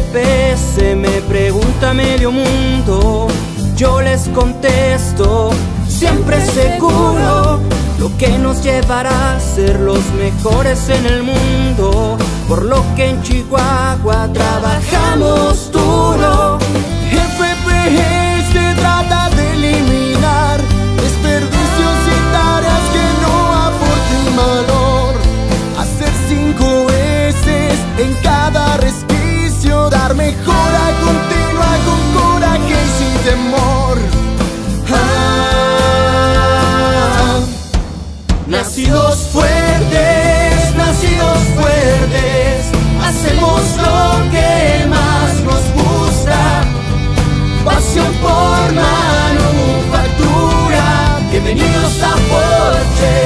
GPS me pregunta medio mundo, yo les contesto, siempre seguro, lo que nos llevará a ser los mejores en el mundo, por lo que en Chihuahua trabajamos duro. FPS trata de eliminar desperdicios y tareas que no aporten valor, hacer 5 veces en cada resquicio, dar mejora continua con coraje y sin temor. Nacidos fuertes, hacemos lo que más nos gusta, pasión por manufactura, bienvenidos a Porsche.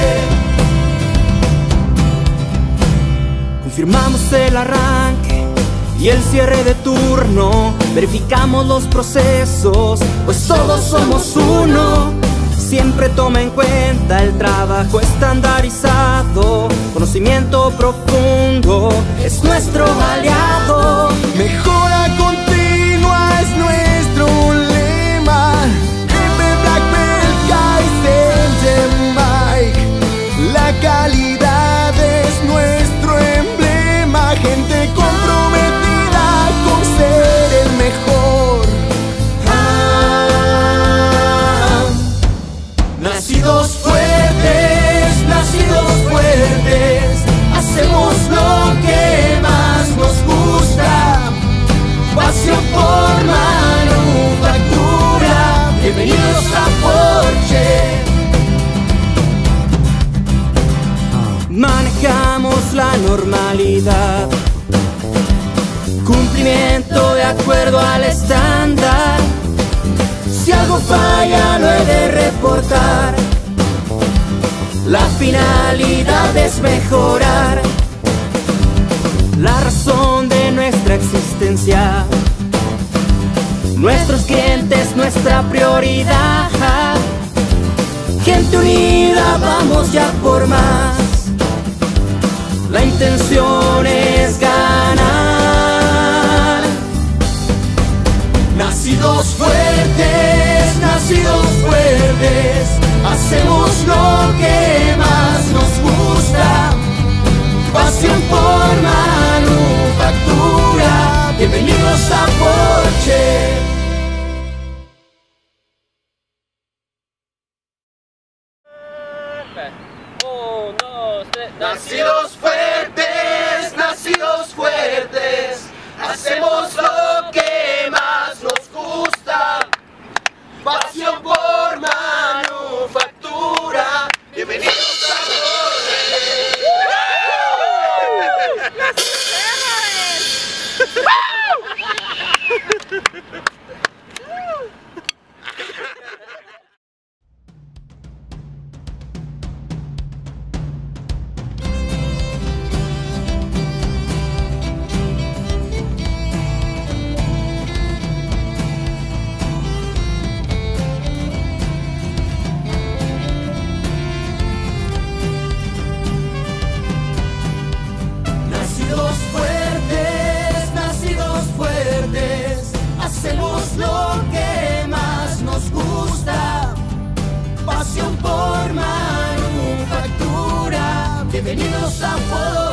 Confirmamos el arranque y el cierre de turno, verificamos los procesos, pues todos somos uno. Siempre toma en cuenta el trabajo estandarizado, conocimiento profundo es nuestro aliado. Mejora continua es nuestro lema, Jefe Black Belt, Kaizen, Mike. La calidad es nuestro emblema, gente comprometida con ser el mejor. Nacidos fuertes, hacemos lo que más nos gusta, pasión por manufactura, bienvenidos a Porsche. Manejamos la normalidad, cumplimiento de acuerdo al estándar. Si algo falla lo he de reportar, la finalidad es mejorar, la razón de nuestra existencia, nuestros clientes, nuestra prioridad. Gente unida, vamos ya por más, la intención es ganar. Nacidos fuertes, hacemos lo que más nos gusta, pasión por manufactura, bienvenidos a Porsche. Nacidos fuertes, hacemos lo que más nos gusta, pasión por manufactura, bienvenidos a Nacidos fuertes, hacemos lo que más nos gusta, pasión por manufactura, bienvenidos a Porsche.